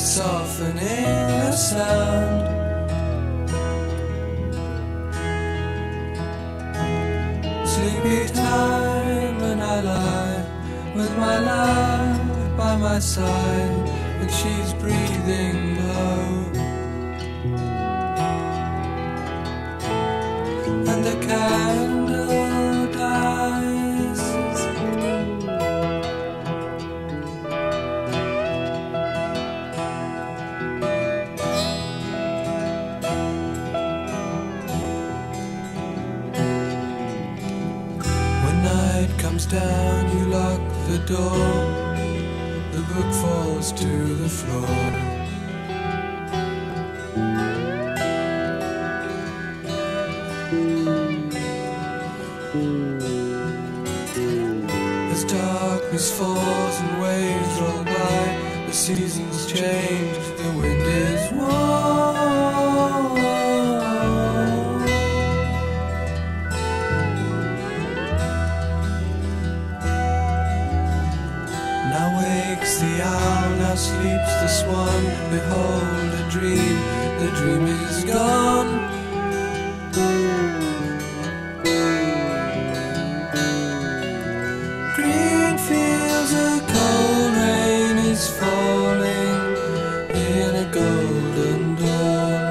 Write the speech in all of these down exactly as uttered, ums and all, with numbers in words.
softening the sound. Sleepy time and I lie with my love by my side, and she's breathing low, and the candle dies. When night comes down, you lock the door, the book falls to the floor. As darkness falls and waves roll by, the seasons change, the wind is warm. Now wakes the owl, now sleeps the swan. Behold a dream, the dream is gone. Green fields, a cold rain is falling in a golden dawn.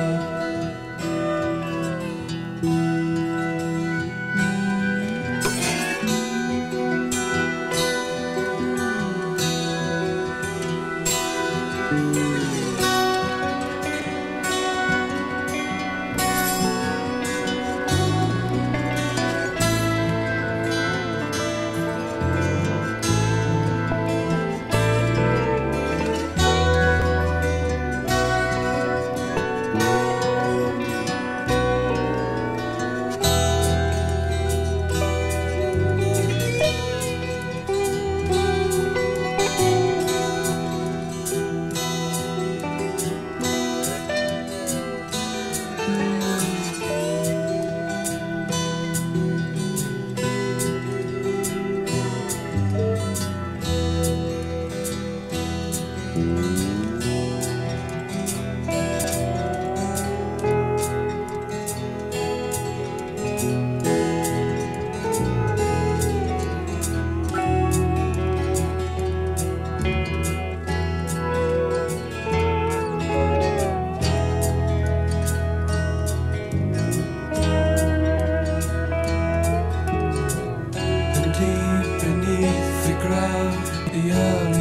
Deep beneath the ground, the earth